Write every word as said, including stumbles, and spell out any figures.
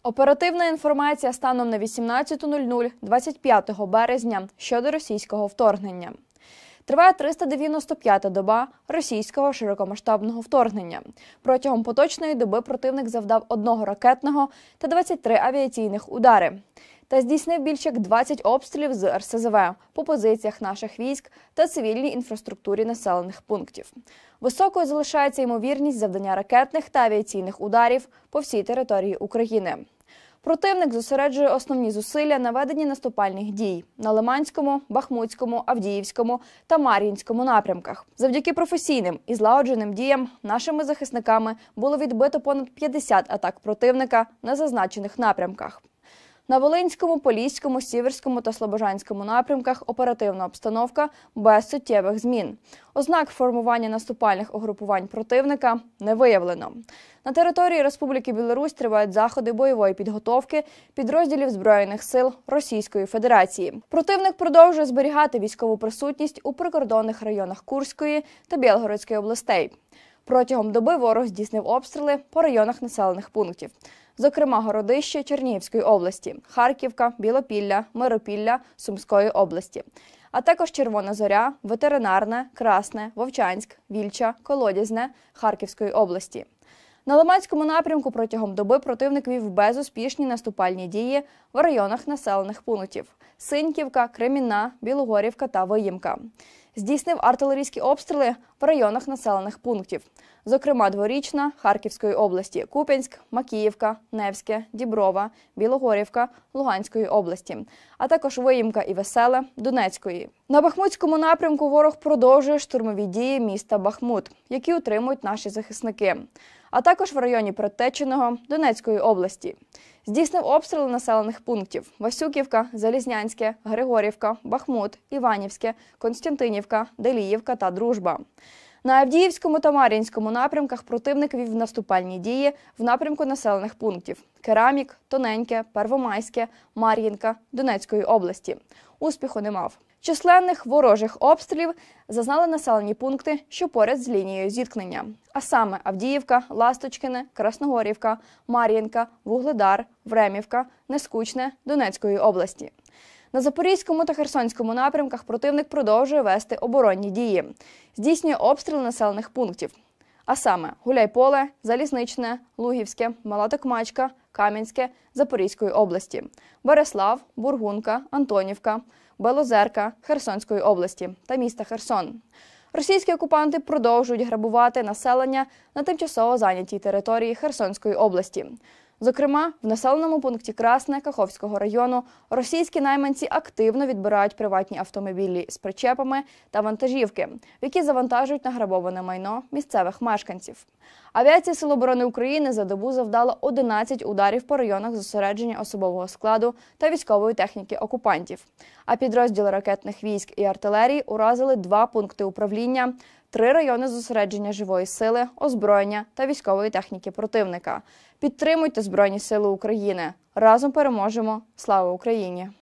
Оперативна інформація станом на вісімнадцяту нуль нуль двадцять п'ятого березня щодо російського вторгнення. Триває триста дев'яносто п'ята доба російського широкомасштабного вторгнення. Протягом поточної доби противник завдав одного ракетного та двадцять три авіаційних удари. Та здійснив більш як двадцять обстрілів з ер ес зе ве по позиціях наших військ та цивільній інфраструктурі населених пунктів. Високою залишається ймовірність завдання ракетних та авіаційних ударів по всій території України. Противник зосереджує основні зусилля на веденні наступальних дій на Лиманському, Бахмутському, Авдіївському та Мар'їнському напрямках. Завдяки професійним і злагодженим діям нашими захисниками було відбито понад п'ятдесят атак противника на зазначених напрямках. На Волинському, Поліському, Сіверському та Слобожанському напрямках оперативна обстановка без суттєвих змін. Ознак формування наступальних угрупувань противника не виявлено. На території Республіки Білорусь тривають заходи бойової підготовки підрозділів Збройних сил Російської Федерації. Противник продовжує зберігати військову присутність у прикордонних районах Курської та Білгородської областей. Протягом доби ворог здійснив обстріли по районах населених пунктів. Зокрема, Городище Чернігівської області, Харківка, Білопілля, Миропілля Сумської області, а також Червона Зоря, Ветеринарне, Красне, Вовчанськ, Вільча, Колодязне Харківської області. На Лиманському напрямку протягом доби противник вів безуспішні наступальні дії в районах населених пунктів – Синьківка, Кремінна, Білогорівка та Виїмка. Здійснив артилерійські обстріли в районах населених пунктів, зокрема Дворічна Харківської області, Куп'янськ, Макіївка, Невське, Діброва, Білогорівка Луганської області, а також Виїмка і Веселе Донецької. На Бахмутському напрямку ворог продовжує штурмові дії міста Бахмут, які утримують наші захисники, а також в районі Предтеченого Донецької області. Здійснив обстріли населених пунктів – Васюківка, Залізнянське, Григорівка, Бахмут, Іванівське, Константинівка, Деліївка та Дружба. На Авдіївському та Мар'їнському напрямках противник вів наступальні дії в напрямку населених пунктів – Керамік, Тоненьке, Первомайське, Мар'їнка Донецької області. Успіху не мав. Численних ворожих обстрілів зазнали населені пункти, що поряд з лінією зіткнення. А саме Авдіївка, Ласточкине, Красногорівка, Мар'їнка, Вугледар, Времівка, Нескучне Донецької області. На Запорізькому та Херсонському напрямках противник продовжує вести оборонні дії. Здійснює обстріли населених пунктів. А саме Гуляйполе, Залізничне, Лугівське, Мала Токмачка, Кам'янське Запорізької області, Береслав, Бургунка, Антонівка, Белозерка Херсонської області та міста Херсон. Російські окупанти продовжують грабувати населення на тимчасово зайнятій території Херсонської області. Зокрема, в населеному пункті Красне Каховського району російські найманці активно відбирають приватні автомобілі з причепами та вантажівки, в які завантажують награбоване майно місцевих мешканців. Авіація Сил оборони України за добу завдала одинадцять ударів по районах зосередження особового складу та військової техніки окупантів. А підрозділи ракетних військ і артилерії уразили два пункти управління, три райони зосередження живої сили, озброєння та військової техніки противника. Підтримуйте Збройні сили України. Разом переможемо. Слава Україні!